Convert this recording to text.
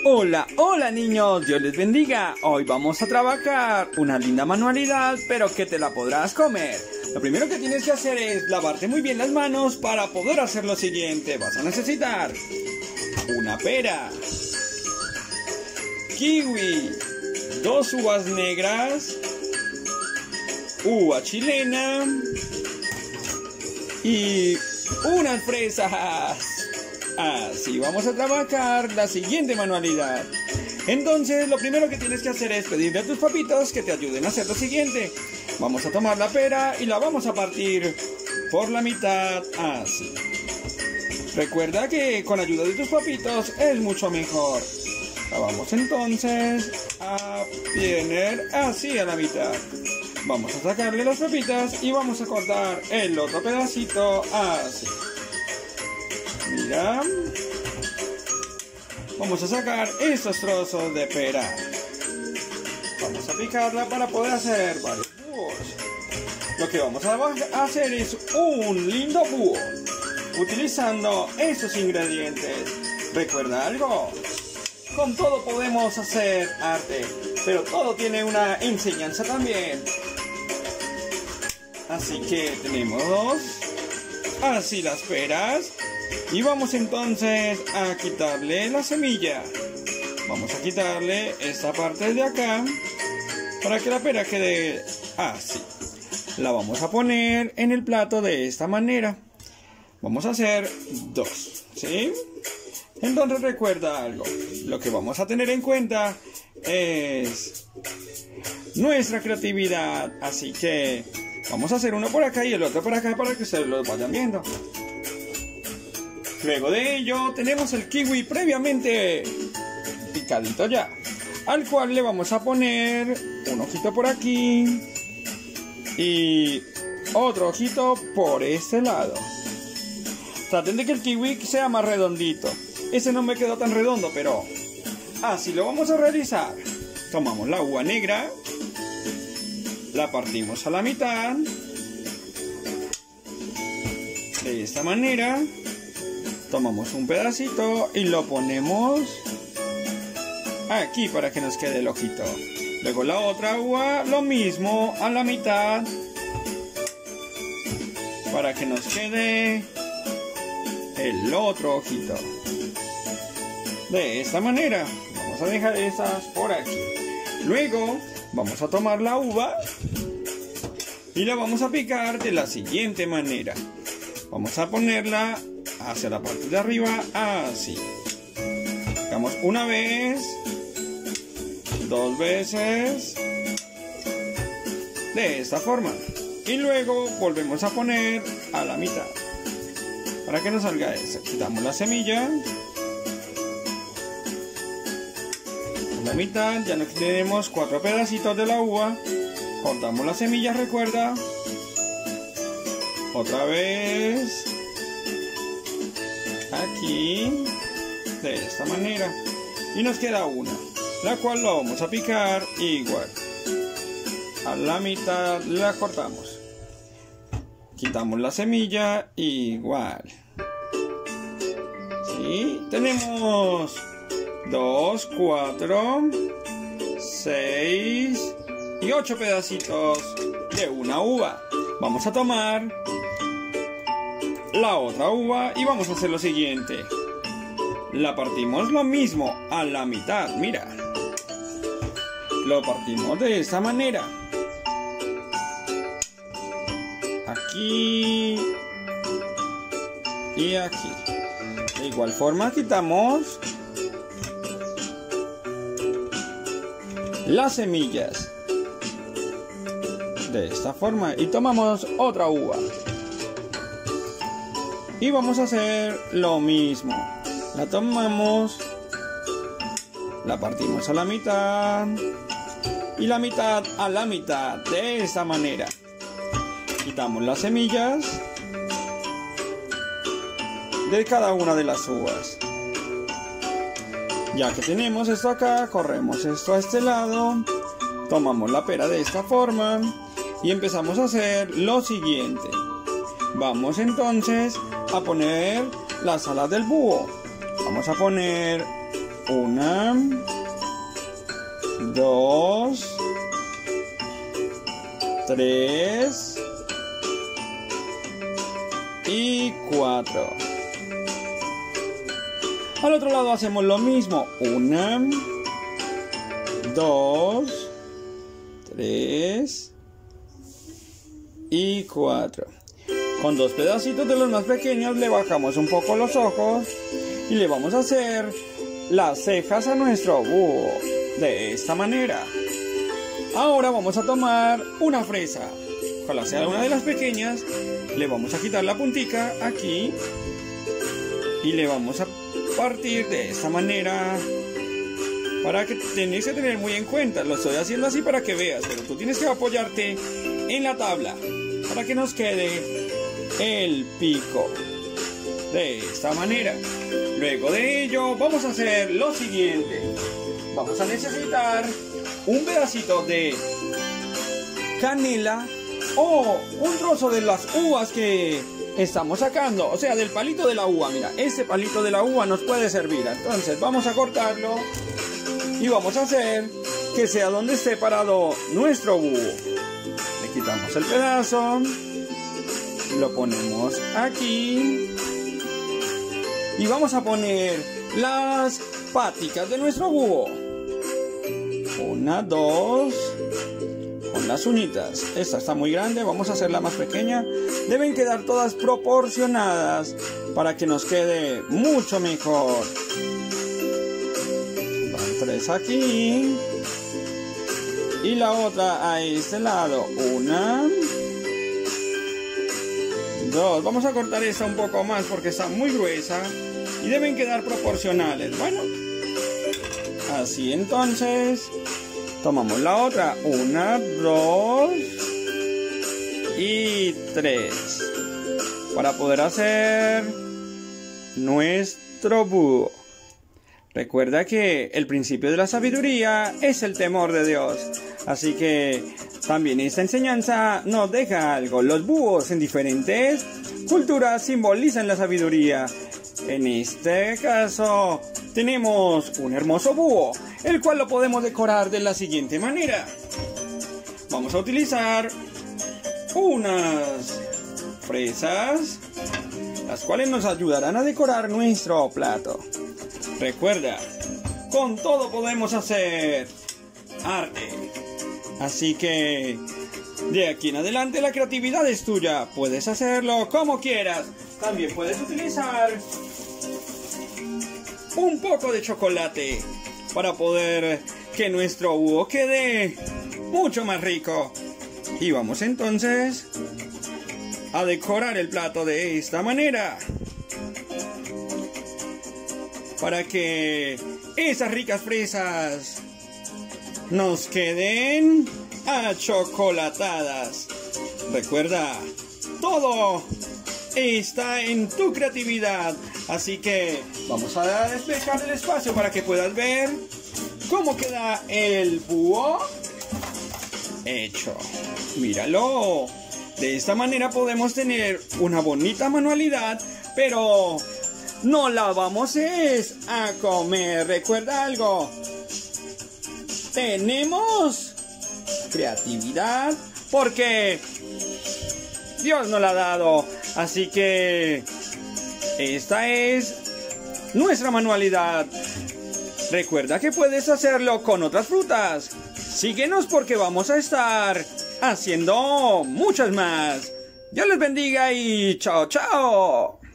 Hola, hola niños, Dios les bendiga. Hoy vamos a trabajar una linda manualidad, pero que te la podrás comer. Lo primero que tienes que hacer es lavarte muy bien las manos para poder hacer lo siguiente. Vas a necesitar una pera, kiwi, 2 uvas negras, uva chilena y unas fresas. Así vamos a trabajar la siguiente manualidad. Entonces, lo primero que tienes que hacer es pedirle a tus papitos que te ayuden a hacer lo siguiente. Vamos a tomar la pera y la vamos a partir por la mitad, así. Recuerda que con ayuda de tus papitos es mucho mejor. La vamos entonces a poner así a la mitad. Vamos a sacarle las papitas y vamos a cortar el otro pedacito así. Mira, vamos a sacar estos trozos de pera. Vamos a picarla para poder hacer varios búhos. Lo que vamos a hacer es un lindo búho utilizando esos ingredientes. ¿Recuerda algo? Con todo podemos hacer arte, pero todo tiene una enseñanza también. Así que tenemos así las peras. Y vamos entonces a quitarle la semilla. Vamos a quitarle esta parte de acá para que la pera quede así. La vamos a poner en el plato de esta manera. Vamos a hacer 2, ¿sí? Entonces recuerda algo. Lo que vamos a tener en cuenta es nuestra creatividad. Así que vamos a hacer uno por acá y el otro por acá para que ustedes los vayan viendo. Luego de ello tenemos el kiwi previamente picadito ya, al cual le vamos a poner un ojito por aquí y otro ojito por este lado. Traten de que el kiwi sea más redondito. Ese no me quedó tan redondo, pero así lo vamos a realizar. Tomamos la uva negra, la partimos a la mitad de esta manera. Tomamos un pedacito y lo ponemos aquí para que nos quede el ojito. Luego la otra uva, lo mismo a la mitad para que nos quede el otro ojito. De esta manera. Vamos a dejar esas por aquí. Luego vamos a tomar la uva y la vamos a picar de la siguiente manera. Vamos a ponerla hacia la parte de arriba, así. Hagamos una vez, 2 veces, de esta forma. Y luego volvemos a poner a la mitad, para que nos salga eso. Quitamos la semilla. La mitad, ya nos tenemos 4 pedacitos de la uva. Cortamos la semilla, recuerda. Otra vez. Aquí, de esta manera, y nos queda una, la cual lo vamos a picar igual, a la mitad la cortamos, quitamos la semilla igual, ¿sí? Tenemos 2, 4, 6 y 8 pedacitos de una uva. Vamos a tomar la otra uva y vamos a hacer lo siguiente. La partimos lo mismo a la mitad, mira. Lo partimos de esta manera. Aquí y aquí. De igual forma quitamos las semillas. De esta forma y tomamos otra uva. Y vamos a hacer lo mismo. La tomamos, la partimos a la mitad y la mitad a la mitad, de esta manera. Quitamos las semillas de cada una de las uvas. Ya que tenemos esto acá, corremos esto a este lado, tomamos la pera de esta forma y empezamos a hacer lo siguiente. Vamos entonces a poner las alas del búho. Vamos a poner 1, 2, 3 y 4. Al otro lado hacemos lo mismo. 1, 2, 3 y 4. Con dos pedacitos de los más pequeños le bajamos un poco los ojos y le vamos a hacer las cejas a nuestro búho de esta manera. Ahora vamos a tomar una fresa. Ojalá sea una de las pequeñas. Le vamos a quitar la puntica aquí y le vamos a partir de esta manera, para que tenés que tener muy en cuenta. Lo estoy haciendo así para que veas, pero tú tienes que apoyarte en la tabla para que nos quede el pico de esta manera. Luego de ello vamos a hacer lo siguiente. Vamos a necesitar un pedacito de canela o un trozo de las uvas que estamos sacando, o sea, del palito de la uva. Mira, este palito de la uva nos puede servir. Entonces vamos a cortarlo y vamos a hacer que sea donde esté parado nuestro búho. Le quitamos el pedazo, lo ponemos aquí y vamos a poner las paticas de nuestro búho. 1, 2, con las uñitas. Esta está muy grande, vamos a hacerla más pequeña. Deben quedar todas proporcionadas para que nos quede mucho mejor. Van 3 aquí y la otra a este lado. 1, 2. Vamos a cortar esta un poco más porque está muy gruesa y deben quedar proporcionales. Bueno, así entonces tomamos la otra. 1, 2 y 3 para poder hacer nuestro búho. Recuerda que el principio de la sabiduría es el temor de Dios. Así que también esta enseñanza nos deja algo. Los búhos en diferentes culturas simbolizan la sabiduría. En este caso tenemos un hermoso búho, el cual lo podemos decorar de la siguiente manera. Vamos a utilizar unas fresas, las cuales nos ayudarán a decorar nuestro plato. Recuerda, con todo podemos hacer arte. Así que de aquí en adelante la creatividad es tuya. Puedes hacerlo como quieras. También puedes utilizar un poco de chocolate para poder que nuestro búho quede mucho más rico. Y vamos entonces a decorar el plato de esta manera, para que esas ricas fresas nos queden achocolatadas. Recuerda, todo está en tu creatividad. Así que vamos a despejar el espacio para que puedas ver cómo queda el búho hecho. Míralo. De esta manera podemos tener una bonita manualidad, pero no la vamos a comer. Recuerda algo. Tenemos creatividad porque Dios nos la ha dado. Así que esta es nuestra manualidad. Recuerda que puedes hacerlo con otras frutas. Síguenos porque vamos a estar haciendo muchas más. Dios les bendiga y chao, chao.